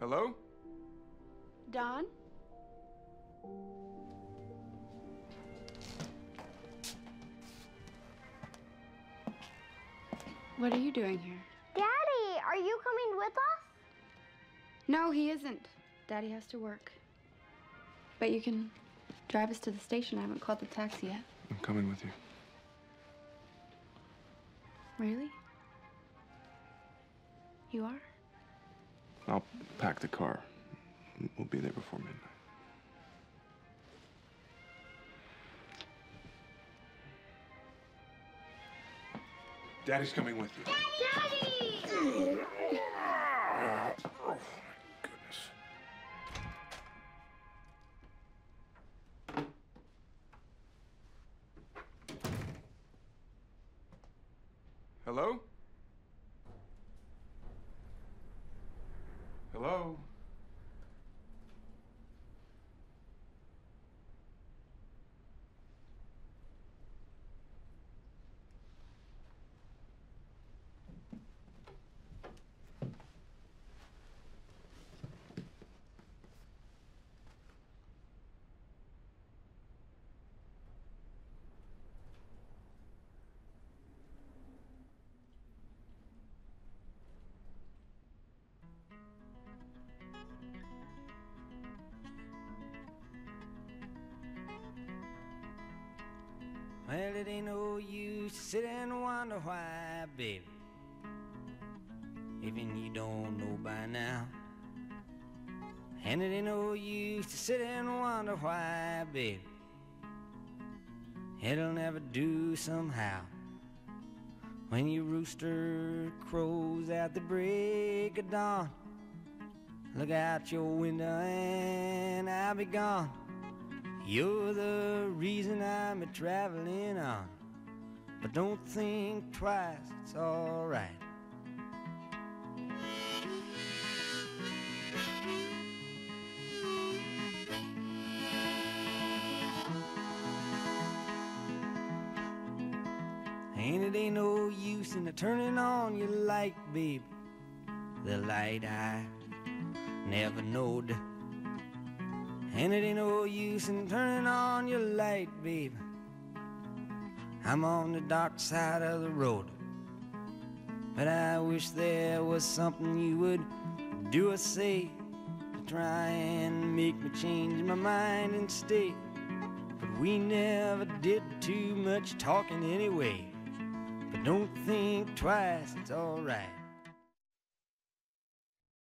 Hello? Don? What are you doing here? Daddy, are you coming with us? No, he isn't. Daddy has to work. But you can drive us to the station. I haven't called the taxi yet. I'm coming with you. Really? You are? I'll pack the car. We'll be there before midnight. Daddy's coming with you. Daddy! Oh, my goodness. Hello? Hello? Well, it ain't no use to sit and wonder why, baby. Even you don't know by now. And it ain't no use to sit and wonder why, baby. It'll never do somehow. When your rooster crows at the break of dawn, look out your window and I'll be gone. You're the reason I'm a-traveling on. But don't think twice, it's alright. And it ain't no use in turning on your light, baby. The light I never knowed. And it ain't no use in turning on your light, baby. I'm on the dark side of the road. But I wish there was something you would do or say to try and make me change my mind and stay. But we never did too much talking anyway. But don't think twice, it's alright.